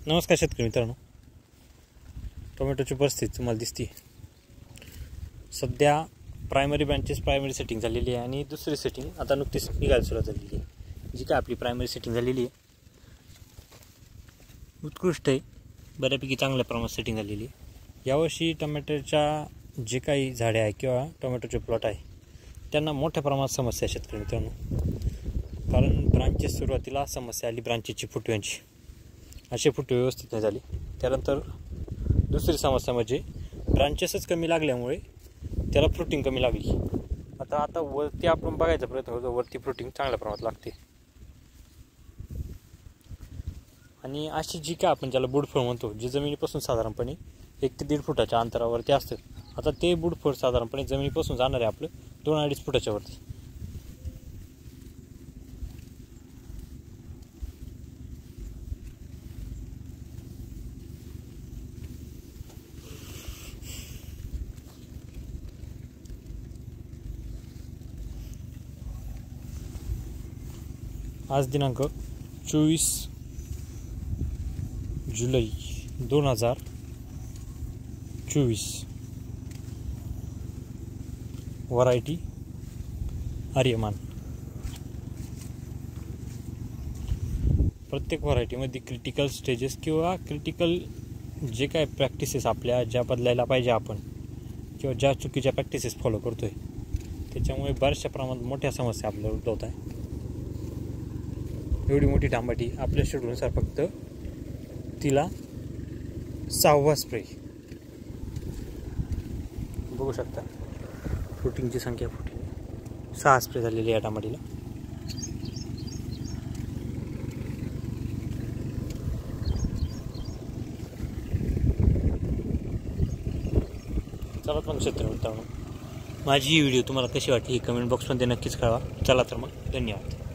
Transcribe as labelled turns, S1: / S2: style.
S1: नमस्कार शेतकरी मित्रांनो, टोमॅटोची परिस्थिती तुम्हाला दिसते. सध्या प्रायमरी सेटिंग झालेली आहे आणि दुसरी सेटिंग आता नुकतीच निघायला सुरुवात झालेली आहे. जी काय आपली प्रायमरी सेटिंग झालेली आहे उत्कृष्ट आहे, बऱ्यापैकी चांगल्या प्रमाणात सेटिंग झालेली आहे. यावर्षी टोमॅटोच्या जे काही झाडे आहे किंवा टोमॅटोचे प्लॉट आहे त्यांना मोठ्या प्रमाणात समस्या आहे शेतकरी मित्रांनो. कारण ब्रांचेस सुरुवातीला समस्या आली ब्रांचेसची फुटव्यांची, असे फुटवे व्यवस्थित नाही झाली. त्यानंतर दुसरी समस्या म्हणजे ब्रांचेसच कमी लागल्यामुळे त्याला फ्रुटिंग कमी लागली. आता वरती आपण बघायचा प्रयत्न करतो, वरती फ्रुटिंग चांगल्या प्रमाणात लागते. आणि अशी जी काय आपण ज्याला बुडफळ म्हणतो, जे जमिनीपासून साधारणपणे 1 ते 1.5 फुटाच्या अंतरावरती असतं. आता ते बुडफळ साधारणपणे जमिनीपासून जाणार आहे आपलं 2-2.5 फुटाच्या वरती. आज दिनांक 24 जुलै 2024. व्हरायटी आर्यमान. प्रत्येक व्हरायटीमध्ये क्रिटिकल स्टेजेस किंवा क्रिटिकल जे काय प्रॅक्टिसेस आपल्या ज्या बदलायला पाहिजे आपण, किंवा ज्या चुकीच्या प्रॅक्टिसेस फॉलो करतोय त्याच्यामुळे बऱ्याचशा प्रमाणात मोठ्या समस्या आपल्याला उद्भवत आहे. एवढी मोठी टांबाटी आपल्या शेड्यूलनुसार फक्त तिला 6वा स्प्रे बघू शकता. फ्रुटिंगची संख्या 6 स्प्रे झालेली या टांबाटीला. चला मग शेतकरी मित्रांनो, माझी ही व्हिडिओ तुम्हाला कशी वाटली हे कमेंट बॉक्समध्ये नक्कीच कळवा. चला तर मग, धन्यवाद.